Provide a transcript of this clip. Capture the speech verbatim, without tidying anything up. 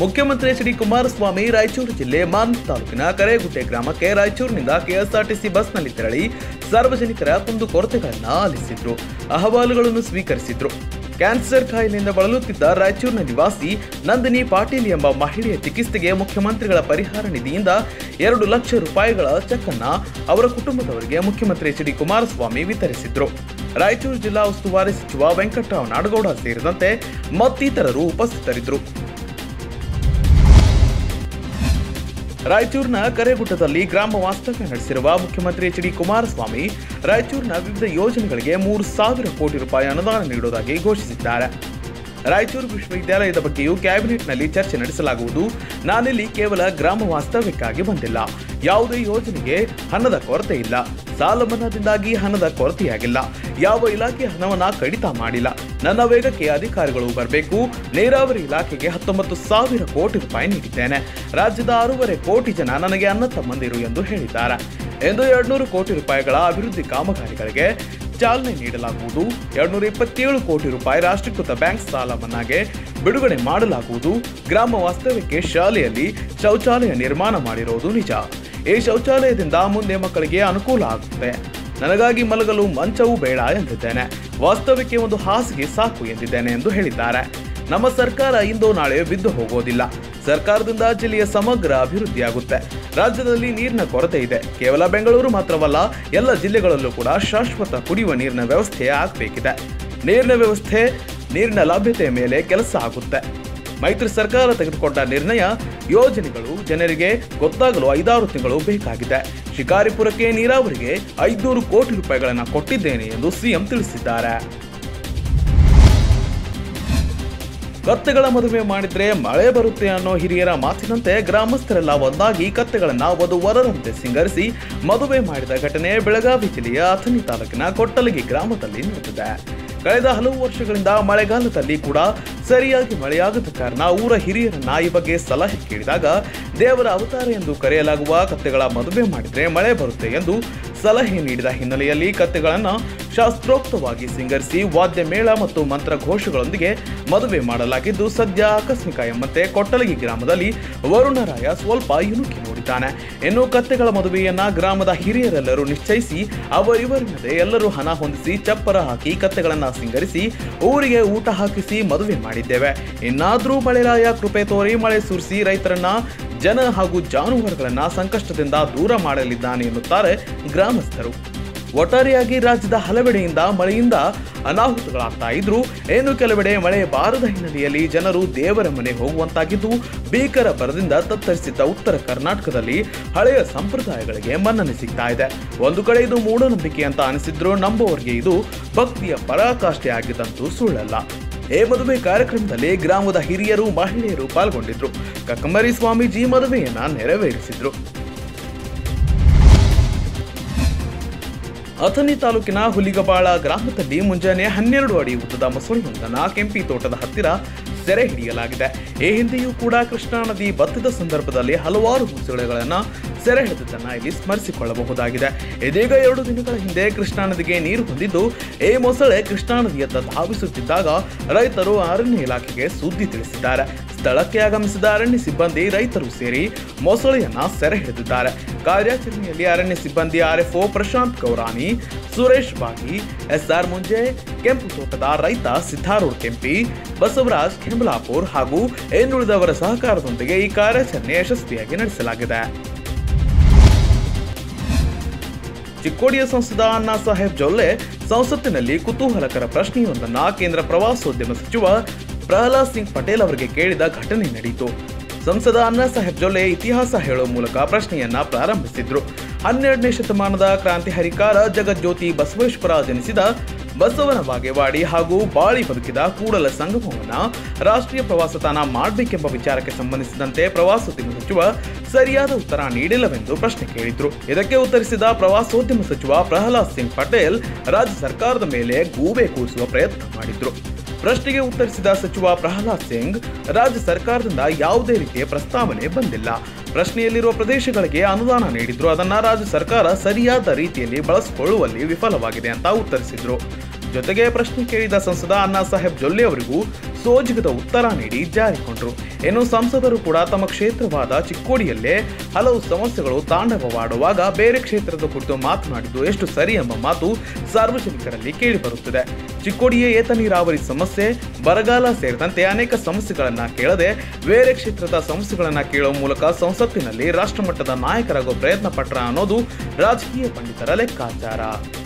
ಮುಖ್ಯಮಂತ್ರಿ H D Kumaraswamy Raichur ಜಿಲ್ಲೆ ಮಾನ್ವಿ ತಾಲೂಕಿನ ಕರೇಗುಡ್ಡೆ ಗ್ರಾಮಕ್ಕೆ ರಾಯಚೂರಿನಿಂದ ಕೆಎಸ್ಆರ್ಟಿಸಿ ಬಸ್ನಲ್ಲಿ ತೆರಳಿ ಸಾರ್ವಜನಿಕರ ಕುಂದುಕೊರತೆಗಳನ್ನು ಆಲಿಸಿದ್ರು, ಅಹವಾಲುಗಳನ್ನು ಸ್ವೀಕರಿಸಿದ್ರು. ಕ್ಯಾನ್ಸರ್ ಕಾಯಿಲೆಯಿಂದ ಬಳಲುತ್ತಿದ್ದ ರಾಯಚೂರಿನ ನಿವಾಸಿ ನಂದಿನಿ ಪಾಟೀಲ್ ಎಂಬ ಮಹಿಳೆಯ ಚಿಕಿತ್ಸೆಗೆ ಮುಖ್ಯಮಂತ್ರಿಗಳ ಪರಿಹಾರ ನಿಧಿಯಿಂದ ಎರಡು ಲಕ್ಷ ರೂಪಾಯಿಗಳ ಚೆಕ್ ಅನ್ನ ಅವರ ಕುಟುಂಬದವರಿಗೆ ಮುಖ್ಯಮಂತ್ರಿ ಎಚ್ ಡಿ ಕುಮಾರಸ್ವಾಮಿ ವಿತರಿಸಿದ್ರು. ರಾಯಚೂರು ಜಿಲ್ಲಾ ಉಸ್ತುವಾರಿ ಸಚಿವ ವೆಂಕಟರಾವ್ ನಾಡಗೌಡ ಸೇರಿದಂತೆ ಮತ್ತಿತರರು ಉಪಸ್ಥಿತರಿದ್ದರು. ರಾಯಚೂರಿನ ಕರೇಗುಡ್ಡದಲ್ಲಿ ಗ್ರಾಮ ವಾಸ್ತವ್ಯ ನಡೆಸಿರುವ ಮುಖ್ಯಮಂತ್ರಿ ಎಚ್ ಡಿ ಕುಮಾರಸ್ವಾಮಿ ರಾಯಚೂರಿನ ವಿವಿಧ ಯೋಜನೆಗಳಿಗೆ ಮೂರು ಸಾವಿರ ಕೋಟಿ ರೂಪಾಯಿ ಅನುದಾನ ನೀಡುವುದಾಗಿ ಘೋಷಿಸಿದ್ದಾರೆ. ರಾಯಚೂರು ವಿಶ್ವವಿದ್ಯಾಲಯದ ಬಗ್ಗೆಯೂ ಕ್ಯಾಬಿನೆಟ್ನಲ್ಲಿ ಚರ್ಚೆ ನಡೆಸಲಾಗುವುದು. ನಾನಿಲ್ಲಿ ಕೇವಲ ಗ್ರಾಮ ವಾಸ್ತವ್ಯಕ್ಕಾಗಿ ಬಂದಿಲ್ಲ. ಯಾವುದೇ ಯೋಜನೆಗೆ ಹಣದ ಕೊರತೆ ಇಲ್ಲ. ಸಾಲ ಮನ್ನಾದಿಂದಾಗಿ ಹಣದ ಕೊರತೆಯಾಗಿಲ್ಲ. ಯಾವ ಇಲಾಖೆ ಹಣವನ್ನ ಕಡಿತ ಮಾಡಿಲ್ಲ. ನನ್ನ ವೇಗಕ್ಕೆ ಅಧಿಕಾರಿಗಳು ಬರಬೇಕು. ನೀರಾವರಿ ಇಲಾಖೆಗೆ ಹತ್ತೊಂಬತ್ತು ಸಾವಿರ ಕೋಟಿ ರೂಪಾಯಿ ನೀಡಿದ್ದೇನೆ. ರಾಜ್ಯದ ಆರೂವರೆ ಕೋಟಿ ಜನ ನನಗೆ ಅಣ್ಣ ತಮ್ಮಂದಿರು ಎಂದು ಹೇಳಿದ್ದಾರೆ. ಎಂದು ಎರಡ್ನೂರು ಕೋಟಿ ರೂಪಾಯಿಗಳ ಅಭಿವೃದ್ಧಿ ಕಾಮಗಾರಿಗಳಿಗೆ ಚಾಲನೆ ನೀಡಲಾಗುವುದು. ಎರಡ್ನೂರ ಇಪ್ಪತ್ತೇಳು ಕೋಟಿ ರೂಪಾಯಿ ರಾಷ್ಟ್ರೀಕೃತ ಬ್ಯಾಂಕ್ ಸಾಲ ಮನ್ನಾಗೆ ಬಿಡುಗಡೆ ಮಾಡಲಾಗುವುದು. ಗ್ರಾಮ ವಾಸ್ತವ್ಯಕ್ಕೆ ಶಾಲೆಯಲ್ಲಿ ಶೌಚಾಲಯ ನಿರ್ಮಾಣ ಮಾಡಿರುವುದು ನಿಜ. ಈ ಶೌಚಾಲಯದಿಂದ ಮುಂದೆ ಮಕ್ಕಳಿಗೆ ಅನುಕೂಲ ಆಗುತ್ತೆ. ನನಗಾಗಿ ಮಲಗಲು ಮಂಚವೂ ಬೇಡ ಎಂದಿದ್ದೇನೆ. ವಾಸ್ತವ್ಯಕ್ಕೆ ಒಂದು ಹಾಸಿಗೆ ಸಾಕು ಎಂದಿದ್ದೇನೆ ಎಂದು ಹೇಳಿದ್ದಾರೆ. ನಮ್ಮ ಸರ್ಕಾರ ಇಂದು ನಾಳೆ ಬಿದ್ದು ಹೋಗೋದಿಲ್ಲ. ಸರ್ಕಾರದಿಂದ ಜಿಲ್ಲೆಯ ಸಮಗ್ರ ಅಭಿವೃದ್ಧಿಯಾಗುತ್ತೆ. ರಾಜ್ಯದಲ್ಲಿ ನೀರಿನ ಕೊರತೆ ಇದೆ. ಕೇವಲ ಬೆಂಗಳೂರು ಮಾತ್ರವಲ್ಲ, ಎಲ್ಲ ಜಿಲ್ಲೆಗಳಲ್ಲೂ ಕೂಡ ಶಾಶ್ವತ ಕುಡಿಯುವ ನೀರಿನ ವ್ಯವಸ್ಥೆ ಆಗಬೇಕಿದೆ. ನೀರಿನ ವ್ಯವಸ್ಥೆ, ನೀರಿನ ಲಭ್ಯತೆಯ ಮೇಲೆ ಕೆಲಸ ಆಗುತ್ತೆ. ಮೈತ್ರಿ ಸರ್ಕಾರ ತೆಗೆದುಕೊಂಡ ನಿರ್ಣಯ, ಯೋಜನೆಗಳು ಜನರಿಗೆ ಗೊತ್ತಾಗಲು ಐದಾರು ತಿಂಗಳು ಬೇಕಾಗಿದೆ. ಶಿಕಾರಿಪುರಕ್ಕೆ ನೀರಾವರಿಗೆ ಐದುನೂರು ಕೋಟಿ ರೂಪಾಯಿಗಳನ್ನು ಕೊಟ್ಟಿದ್ದೇನೆ ಎಂದು ಸಿಎಂ ತಿಳಿಸಿದ್ದಾರೆ. ಕತ್ತೆಗಳ ಮದುವೆ ಮಾಡಿದ್ರೆ ಮಳೆ ಬರುತ್ತೆ ಅನ್ನೋ ಹಿರಿಯರ ಮಾತಿನಂತೆ ಗ್ರಾಮಸ್ಥರೆಲ್ಲ ಒಂದಾಗಿ ಕತ್ತೆಗಳನ್ನ ವಧುವರರಂತೆ ಸಿಂಗರಿಸಿ ಮದುವೆ ಮಾಡಿದ ಘಟನೆ ಬೆಳಗಾವಿ ಜಿಲ್ಲೆಯ ಅಥಣಿ ತಾಲೂಕಿನ ಕೊಟ್ಟಲಗಿ ಗ್ರಾಮದಲ್ಲಿ ನಡೆದಿದೆ. ಕಳೆದ ಹಲವು ವರ್ಷಗಳಿಂದ ಮಳೆಗಾಲದಲ್ಲಿ ಕೂಡ ಸರಿಯಾಗಿ ಮಳೆಯಾಗದ ಕಾರಣ ಊರ ಹಿರಿಯರನ್ನ ಈ ಬಗ್ಗೆ ಸಲಹೆ ಕೇಳಿದಾಗ ದೇವರ ಅವತಾರ ಎಂದು ಕರೆಯಲಾಗುವ ಕತ್ತೆಗಳ ಮದುವೆ ಮಾಡಿದ್ರೆ ಮಳೆ ಬರುತ್ತೆ ಎಂದು ಸಲಹೆ ನೀಡಿದ ಹಿನ್ನೆಲೆಯಲ್ಲಿ ಕತ್ತೆಗಳನ್ನು ಶಾಸ್ತ್ರೋಕ್ತವಾಗಿ ಸಿಂಗರಿಸಿ ವಾದ್ಯ ಮೇಳ ಮತ್ತು ಮಂತ್ರಘೋಷಗಳೊಂದಿಗೆ ಮದುವೆ ಮಾಡಲಾಗಿದ್ದು, ಸದ್ಯ ಆಕಸ್ಮಿಕ ಎಂಬಂತೆ ಕೊಟ್ಟಲಗಿ ಗ್ರಾಮದಲ್ಲಿ ವರುಣರಾಯ ಸ್ವಲ್ಪ ಇಣುಕಿ ನೋಡಿದ್ದಾನೆ. ಇನ್ನು ಕತ್ತೆಗಳ ಮದುವೆಯನ್ನ ಗ್ರಾಮದ ಹಿರಿಯರೆಲ್ಲರೂ ನಿಶ್ಚಯಿಸಿ ಅವರಿವರಿನದೇ ಎಲ್ಲರೂ ಹಣ ಹೊಂದಿಸಿ ಚಪ್ಪರ ಹಾಕಿ ಕತ್ತೆಗಳನ್ನ ಸಿಂಗರಿಸಿ ಊರಿಗೆ ಊಟ ಹಾಕಿಸಿ ಮದುವೆ ಮಾಡಿದ್ದೇವೆ. ಇನ್ನಾದ್ರೂ ಮಳೆರಾಯ ಕೃಪೆ ತೋರಿ ಮಳೆ ಸುರಿಸಿ ರೈತರನ್ನ, ಜನ ಹಾಗೂ ಜಾನುವಾರುಗಳನ್ನ ಸಂಕಷ್ಟದಿಂದ ದೂರ ಮಾಡಲಿದ್ದಾನೆ ಎನ್ನುತ್ತಾರೆ ಗ್ರಾಮಸ್ಥರು. ಒಟ್ಟಾರೆಯಾಗಿ ರಾಜ್ಯದ ಹಲವೆಡೆಯಿಂದ ಮಳೆಯಿಂದ ಅನಾಹುತಗಳಾಗ್ತಾ ಇದ್ರು. ಏನು ಕೆಲವೆಡೆ ಮಳೆ ಬಾರದ ಹಿನ್ನೆಲೆಯಲ್ಲಿ ಜನರು ದೇವರ ಮನೆ ಹೋಗುವಂತಾಗಿದ್ದು, ಭೀಕರ ಬರದಿಂದ ತತ್ತರಿಸಿದ್ದ ಉತ್ತರ ಕರ್ನಾಟಕದಲ್ಲಿ ಹಳೆಯ ಸಂಪ್ರದಾಯಗಳಿಗೆ ಮನ್ನಣೆ ಸಿಗ್ತಾ ಇದೆ. ಒಂದು ಕಡೆ ಇದು ಮೂಢನಂಬಿಕೆ ಅಂತ ಅನಿಸಿದ್ರು, ನಂಬುವವರಿಗೆ ಇದು ಭಕ್ತಿಯ ಪರಾಕಾಷ್ಠೆ ಆಗಿದ್ದಂತೂ ಸುಳ್ಳಲ್ಲ. ಈ ಮದುವೆ ಕಾರ್ಯಕ್ರಮದಲ್ಲಿ ಗ್ರಾಮದ ಹಿರಿಯರು, ಮಹಿಳೆಯರು ಪಾಲ್ಗೊಂಡಿದ್ರು. ಕಕ್ಕಮರಿ ಸ್ವಾಮೀಜಿ ಮದುವೆಯನ್ನ ನೆರವೇರಿಸಿದ್ರು. ಅಥಣಿ ತಾಲೂಕಿನ ಹುಲಿಗಬಾಳ ಗ್ರಾಮದಲ್ಲಿ ಮುಂಜಾನೆ ಹನ್ನೆರಡು ಅಡಿ ಉದ್ದದ ಮೊಸಳೆಯೊಂದನ್ನ ಕೆಂಪಿ ತೋಟದ ಹತ್ತಿರ ಸೆರೆ ಹಿಡಿಯಲಾಗಿದೆ. ಈ ಹಿಂದೆಯೂ ಕೂಡ ಕೃಷ್ಣಾ ನದಿ ಬತ್ತಿದ ಸಂದರ್ಭದಲ್ಲಿ ಹಲವಾರು ಮೊಸಳೆಗಳನ್ನ ಸೆರೆ ಹಿಡಿದನ್ನ ಇಲ್ಲಿ ಸ್ಮರಿಸಿಕೊಳ್ಳಬಹುದಾಗಿದೆ. ಇದೀಗ ಎರಡು ದಿನಗಳ ಹಿಂದೆ ಕೃಷ್ಣಾ ನದಿಗೆ ನೀರು ಹೊಂದಿದ್ದು, ಈ ಮೊಸಳೆ ಕೃಷ್ಣಾ ನದಿಯತ್ತ ಧಾವಿಸುತ್ತಿದ್ದಾಗ ರೈತರು ಅರಣ್ಯ ಇಲಾಖೆಗೆ ಸುದ್ದಿ ತಿಳಿಸಿದ್ದಾರೆ. ಸ್ಥಳಕ್ಕೆ ಆಗಮಿಸಿದ ಅರಣ್ಯ ಸಿಬ್ಬಂದಿ ರೈತರು ಸೇರಿ ಮೊಸಳೆಯನ್ನ ಸೆರೆ ಹಿಡಿದಿದ್ದಾರೆ. ಕಾರ್ಯಾಚರಣೆಯಲ್ಲಿ ಅರಣ್ಯ ಸಿಬ್ಬಂದಿ ಆರ್ಎಫ್ಒ ಪ್ರಶಾಂತ್ ಗೌರಾನಿ, ಸುರೇಶ್ ಬಾಗಿ, ಎಸ್ಆರ್ ಮುಂಜೆ, ಕೆಂಪು ತೋಟದ ರೈತ ಸಿದ್ದಾರೂಢ ಕೆಂಪಿ, ಬಸವರಾಜ್ ಖೆಂಬಲಾಪುರ್ ಹಾಗೂ ಇನ್ನುಳಿದವರ ಸಹಕಾರದೊಂದಿಗೆ ಈ ಕಾರ್ಯಾಚರಣೆ ಯಶಸ್ವಿಯಾಗಿ ನಡೆಸಲಾಗಿದೆ. ಚಿಕ್ಕೋಡಿಯ ಸಂಸದ ಅಣ್ಣಾ ಸಾಹೇಬ್ ಜೊಲ್ಲೆ ಸಂಸತ್ತಿನಲ್ಲಿ ಕುತೂಹಲಕರ ಪ್ರಶ್ನೆಯೊಂದನ್ನ ಕೇಂದ್ರ ಪ್ರವಾಸೋದ್ಯಮ ಸಚಿವ ಪ್ರಹ್ಲಾದ್ ಸಿಂಗ್ ಪಟೇಲ್ ಅವರಿಗೆ ಕೇಳಿದ ಘಟನೆ ನಡೆಯಿತು. ಸಂಸದ ಅಣ್ಣಾ ಸಾಹೇಬ್ ಜೊಲ್ಲೆ ಇತಿಹಾಸ ಹೇಳುವ ಮೂಲಕ ಪ್ರಶ್ನೆಯನ್ನ ಪ್ರಾರಂಭಿಸಿದ್ರು. ಹನ್ನೆರಡನೇ ಶತಮಾನದ ಕ್ರಾಂತಿ ಹರಿಕಾರ ಜಗಜ್ಯೋತಿ ಬಸವೇಶ್ವರ ಜನಿಸಿದ ಬಸವನ ಬಾಗೇವಾಡಿ ಹಾಗೂ ಬಾಳಿ ಬದುಕಿದ ಕೂಡಲ ಸಂಗಮವನ್ನ ರಾಷ್ಟ್ರೀಯ ಪ್ರವಾಸ ತಾಣ ಮಾಡಬೇಕೆಂಬ ವಿಚಾರಕ್ಕೆ ಸಂಬಂಧಿಸಿದಂತೆ ಪ್ರವಾಸೋದ್ಯಮ ಸಚಿವ ಸರಿಯಾದ ಉತ್ತರ ನೀಡಿಲ್ಲವೆಂದು ಪ್ರಶ್ನೆ ಕೇಳಿದ್ರು. ಇದಕ್ಕೆ ಉತ್ತರಿಸಿದ ಪ್ರವಾಸೋದ್ಯಮ ಸಚಿವ ಪ್ರಹ್ಲಾದ್ ಸಿಂಗ್ ಪಟೇಲ್ ರಾಜ್ಯ ಸರ್ಕಾರದ ಮೇಲೆ ಗೂಬೆ ಕೂರಿಸುವ ಪ್ರಯತ್ನ ಮಾಡಿದ್ರು. ಪ್ರಶ್ನೆಗೆ ಉತ್ತರಿಸಿದ ಸಚಿವ ಪ್ರಹ್ಲಾದ್ ಸಿಂಗ್, ರಾಜ್ಯ ಸರ್ಕಾರದಿಂದ ಯಾವುದೇ ರೀತಿಯ ಪ್ರಸ್ತಾವನೆ ಬಂದಿಲ್ಲ. ಪ್ರಶ್ನೆಯಲ್ಲಿರುವ ಪ್ರದೇಶಗಳಿಗೆ ಅನುದಾನ ನೀಡಿದ್ರು, ಅದನ್ನ ರಾಜ್ಯ ಸರ್ಕಾರ ಸರಿಯಾದ ರೀತಿಯಲ್ಲಿ ಬಳಸಿಕೊಳ್ಳುವಲ್ಲಿ ವಿಫಲವಾಗಿದೆ ಅಂತ ಉತ್ತರಿಸಿದ್ರು. ಜೊತೆಗೆ ಪ್ರಶ್ನೆ ಕೇಳಿದ ಸಂಸದ ಅಣ್ಣಾ ಸಾಹೇಬ್ ಜೊಲ್ಲೆ ಅವರಿಗೂ ಸೋಜಿಗದ ಉತ್ತರ ನೀಡಿ ಜಾರಿಕೊಂಡರು. ಇನ್ನು ಸಂಸದರು ಕೂಡ ತಮ್ಮ ಕ್ಷೇತ್ರವಾದ ಚಿಕ್ಕೋಡಿಯಲ್ಲೇ ಹಲವು ಸಮಸ್ಯೆಗಳು ತಾಂಡವವಾಡುವಾಗ ಬೇರೆ ಕ್ಷೇತ್ರದ ಕುರಿತು ಮಾತನಾಡಿದ್ದು ಎಷ್ಟು ಸರಿ ಎಂಬ ಮಾತು ಸಾರ್ವಜನಿಕರಲ್ಲಿ ಕೇಳಿಬರುತ್ತಿದೆ. ಚಿಕ್ಕೋಡಿಯ ಏತ ನೀರಾವರಿ ಸಮಸ್ಯೆ, ಬರಗಾಲ ಸೇರಿದಂತೆ ಅನೇಕ ಸಮಸ್ಯೆಗಳನ್ನ ಕೇಳದೆ ಬೇರೆ ಕ್ಷೇತ್ರದ ಸಮಸ್ಯೆಗಳನ್ನ ಕೇಳುವ ಮೂಲಕ ಸಂಸತ್ತಿನಲ್ಲಿ ರಾಷ್ಟ್ರಮಟ್ಟದ ನಾಯಕರಾಗುವ ಪ್ರಯತ್ನ ಪಟ್ರ ಅನ್ನೋದು ರಾಜಕೀಯ ಪಂಡಿತರ ಲೆಕ್ಕಾಚಾರ.